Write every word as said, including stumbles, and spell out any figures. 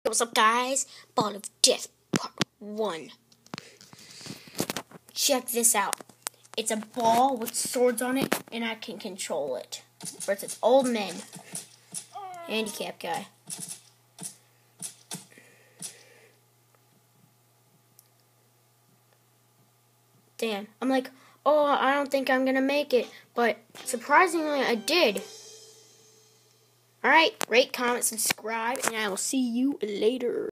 What's up, guys? Ball of Death Part one. Check this out. It's a ball with swords on it, and I can control it. Versus old men. Handicap guy. Damn. I'm like, oh, I don't think I'm gonna make it. But surprisingly, I did. Alright, rate, comment, subscribe, and I will see you later.